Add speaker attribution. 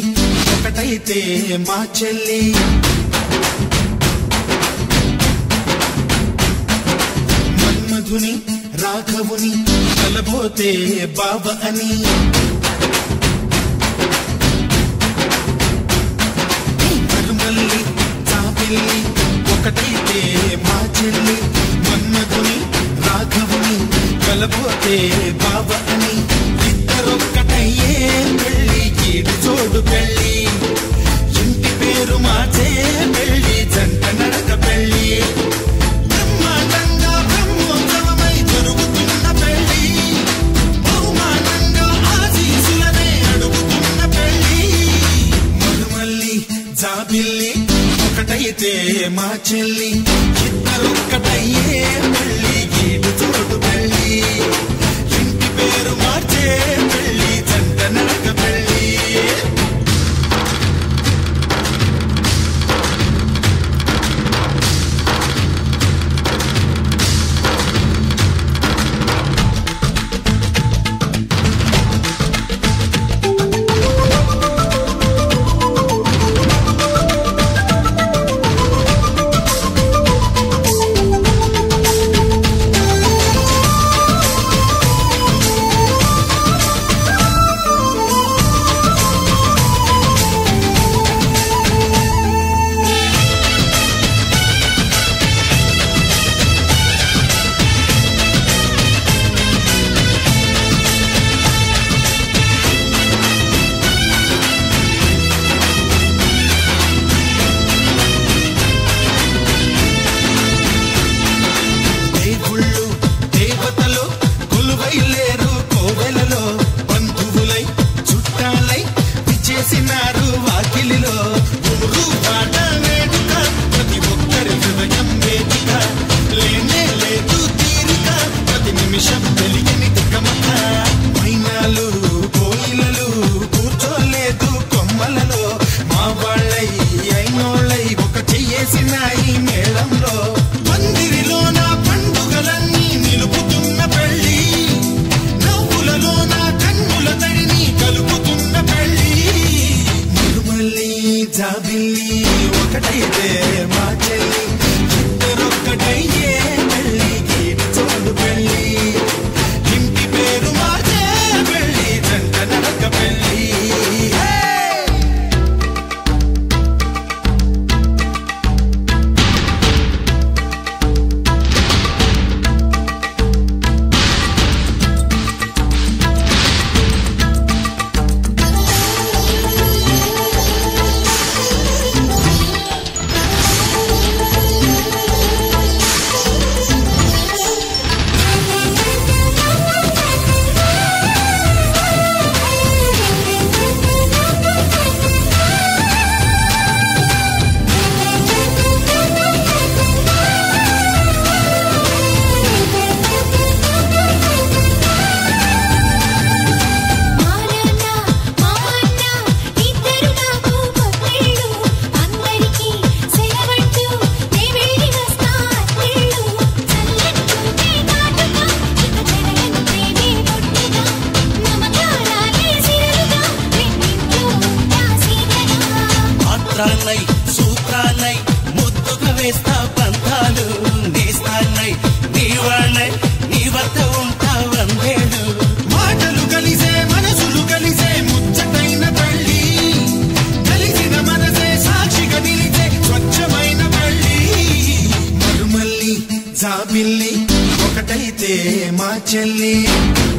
Speaker 1: ఒకటైతే మా చెల్లి మన్మధుని రాఘవుని కలబోతే బావ అని మరుమల్లి జాబిల్లి ఒకటైతే మా చెల్లి మన్మధుని రాఘవుని కలబోతే బావ అని ఇద్దరొక్కటయ్యే పెళ్ళి ఈడు జోడు పెళ్ళి ఇంటి పేరు మార్చే పెళ్ళి జంట నడక పెళ్ళి బ్రహ్మాండంగా బ్రహ్మోత్సవమై జరుగుతున్న పెళ్ళి బహుమానంగా ఆశీసులనే అడుగుతున్న పెళ్ళి మరుమల్లి జాబిల్లి ఒకటైతే మా చెల్లి ఇద్దరొక్కటయ్యే పెళ్ళి ఈడు జోడు పెళ్ళి ఇంటి పేరు మార్చే పెళ్ళి జంట నడక పెళ్ళి జాబిల్లి ఒకటైతే మా చెల్లి ఇద్దరొక్కటయ్యే పెళ్ళి ఈడు జోడు పెళ్ళి ఇంటి పేరు మార్చే పెళ్ళి జంట నడక పెళ్ళి సూత్రాలై ముద్దుగా వేస్తా పంతాలు నేస్తానై నీ వాళ్ళై నీ వద్ద ఉంటా వందేళ్ళు మాటలు కలిసే మనసులు కలిసే ముచ్చటైన పెళ్ళి కలిసిన మనసే సాక్షిగా నిలిచే స్వచ్ఛమైన పెళ్ళి మరుమల్లి జాబిల్లి ఒకటైతే మా చెల్లి